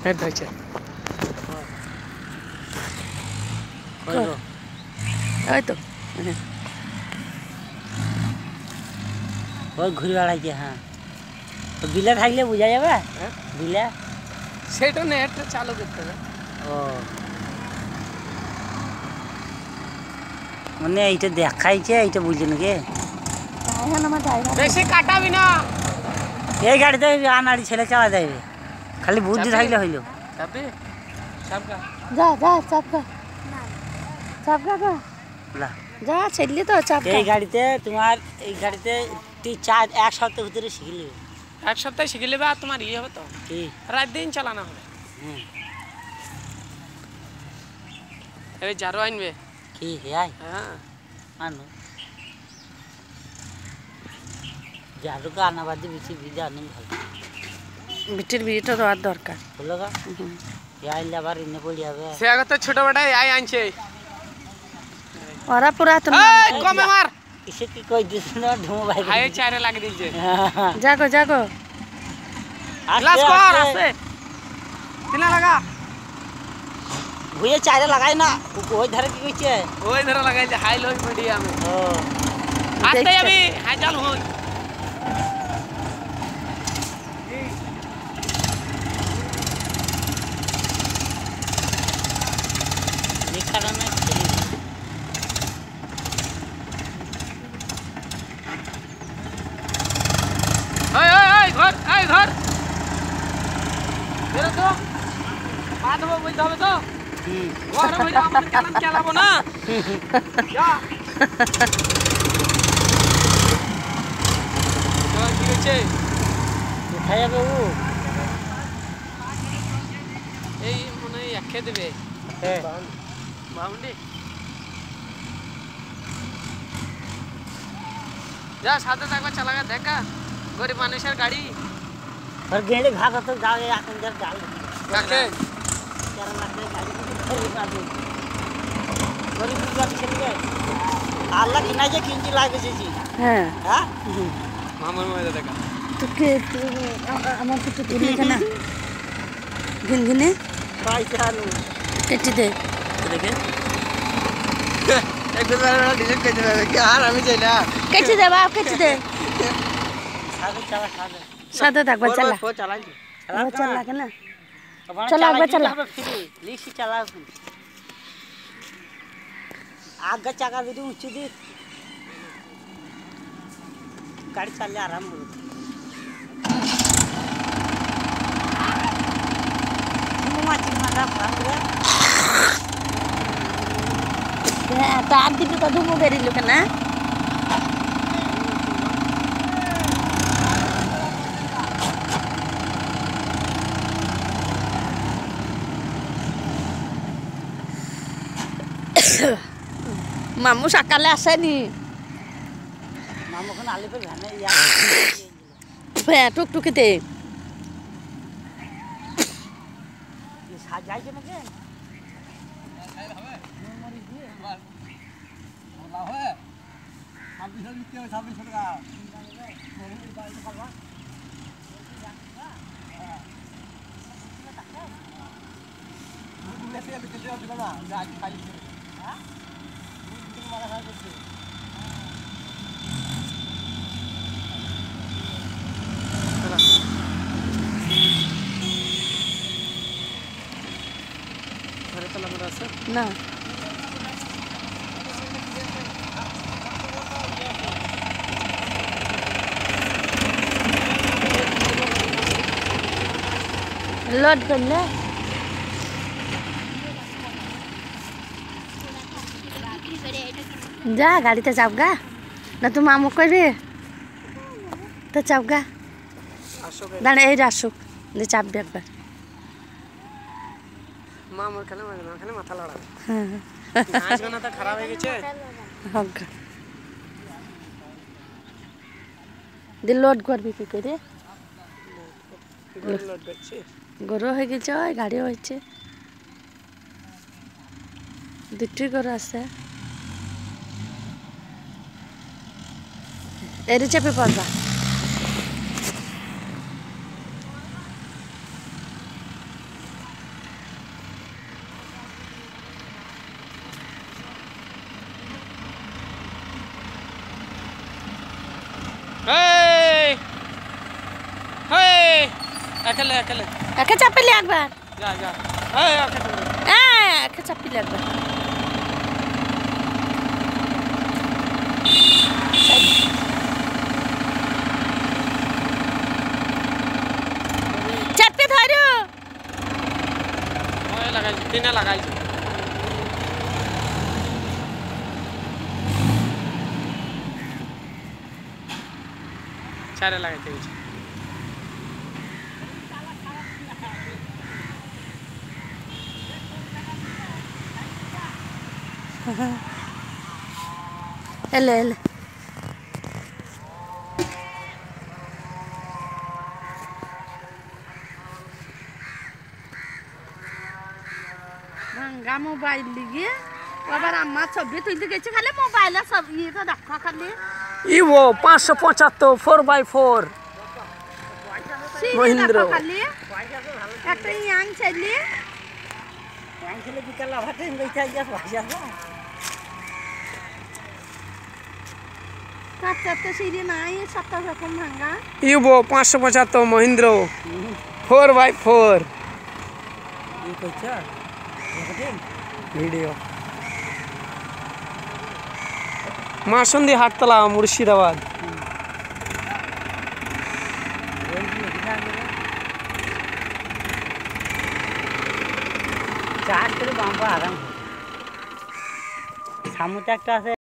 Head হয়েছে ওই তো ওই ঘুরে বেড়াইছে। হ্যাঁ বিলে থাকলে বোঝা যাবে বিলে সেটা নেটটা চালু করতে হবে। ও মানে এইটা দেখাইছে এইটা বুঝলি নাকি বেশি কাটাবি না এই গাড়িতে আনাড়ি ছেলে চালা যাবে খালি বুদ্ধি থাকলে হইল চাপবি চাপকা যা যা চাপকা চাপকা গা লা যা ছেড়লি তো চাপকা এই গাড়িতে তোমার এই গাড়িতে 1 সপ্তাহ ভিতরে শিখলি এক সপ্তাহে শিখে নেবে আর তোমার ইয়ে হবে তো কি রাত দিন চালানো হবে। এবার জারো আনবে কি হ্যাঁ হ্যাঁ আনো জারুকা আনাবাদি বেশি বিদা আনেন ভালো বিটির বিয়েটা তো আর দরকার হলো গা আইলে আবার ইনে পড়ে যাবে সে আগে তো ছোট বেটা আই আনছে ওরা পুরাতন কমে মার ইসে কি কই দিছ না ঢুমো ভাই আই চারে লাগি দিছে জাগো জাগো গ্লাস কর আছে তিনা লাগা ভুয়ে চারে লাগাই না ওই ধারে কি কইছে ওই ধরে লাগাইছে হাই লো মিডিয়াম ও আস্তে যাবি হাই চাল হই দেখাটা না ওই ওই ওই ঘর এই ঘর বেরো তো পা দেবো বলতে হবে তো ঘর হয়ে আমাদের কেন খেলাবো না যা কি হচ্ছে কোথায় যাবে ও এই মনে হয় একে দেবে হ্যাঁ বাউন্ডি যা সাথে একবার চালাগা দেখা গরিব মানুষের গাড়ি और गेले घाट तो जाओ এখন যার ডাল কাকে চারা লাগবে গাড়ি ধরে পাবে গরিব গাড়ি ছেড়ে আল্লাহ কিনা যে কিনছি লাগেছে জি হ্যাঁ হ্যাঁ মামার মধ্যে দেখা তো কে আমার তো তুলি কেনা ঘিন ঘিনে পয়সা আলু কেটে দে দেখে একবার ডিজাইন করে দেবে কি আর আমি চাই না কেটে দে বাপ কেটে দে সাদা চালা সাদা সাদা থাকবা চালা ও চালাই চালা কেনা चला चला, चला। फ्री लिखी चला आगे चाका दे ऊंची दी गाड़ी चल आराम हो তার দিকে তো ধুমো বেরিল কেনা মামু সকালে আসেনি मामू को नाले पे जाने হ্যাঁ টুকটুকিতে ये साजाई के ना के बोला है हम भी लिखते हैं सब छोटा ঘরে তো লাগা আছে না লোড করলে যা গাড়িতে চাপগা না তুমি মামু করবে তো চাপগা আসো দাঁড়া এই আসুক যে চাপবে একবার মামার খেলে মাথা লড়াবে হ্যাঁ নাচ গানা তো খারাপ হয়ে গেছে হগা দিল লোড করবি কি করে লোড করছে গরু হয়ে গেছে ওই গাড়ি হয়েছে দুটি গরু আছে এর চেপে পড়বা একেলে একেলে একে চাপিলে একবার যা যা এই একেলে একে চাপিলে একবার চাপে ধরো ওই লাগাইছি তিনে লাগাইছি চারে লাগাইতে গেছি এলে এলে ভাঙ্গা মোবাইল লিগে আবার আম্মা ছবি তুলতে গেছে খালি মোবাইলে সব ইয়ে তো দেখো খালি ইভো 575 4x4 মহিন্দ্র খালি একটা ইয়াং ছেলে ছেলে বিকাল আবার টাইম লইতে যাস ভাইয়া কাটতে সিঁড়ি নাই সপ্তাহ রকম ভাঙ্গা ইভো 575 মহিন্দ্র 4x4 এই কইছা ভিডিও মাসন্দি হাটতলা মুর্শিদাবাদ চাষ করে বাম্পা আরাম সামুতে একটা আছে